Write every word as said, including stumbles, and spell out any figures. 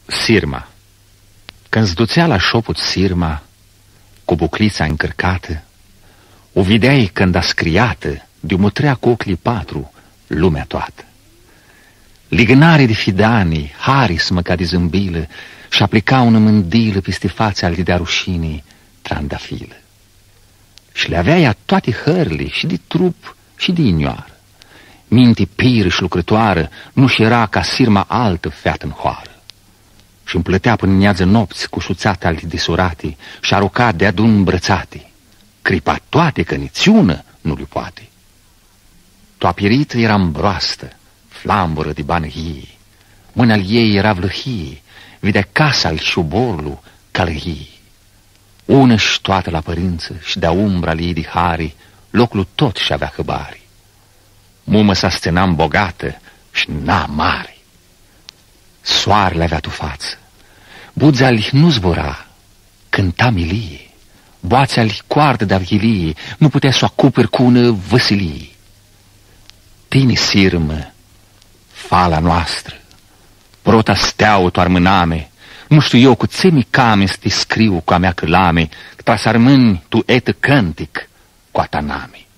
Sirma. Când-ți ducea la șoput sirma, cu buclița încărcată, o vedeai când a scriată, de-o mutrea cu ochii patru, lumea toată. Ligânare de fidanii, harismă ca de zâmbilă, și aplica una mândilă peste fața al de rușinii, trandafilă. Și le avea ea toate hărli, și de trup, și de inioară. Minte piră și lucrătoară, nu-și era ca sirma altă feată în hoară. Și împlătea până neață nopți cu șuțate alte desurate și aruca de-adun îmbrățate. Cripa toate că nițiună nu le poate. Toapirită era îmbroastă, flambură de banăhie. Mâna-l ei era vlăhie, vedea casa-l șuborlu călăhie. Ună-și toată la părință și de-a umbra-l ei de hari, locul tot și avea hăbari. Mumă s-a scenam bogată și n-a mare. Soarele avea tu față, buza-li nu zbura, cânta milie, boața-li coardă de avghilie, nu putea să o acoperi cu ună văsilie. Tine sirmă, fala noastră, prota steau tu armâname, nu știu eu cu ce micame să te scriu cu a mea călame, că trasarmâni tu etă cântic cu ataname.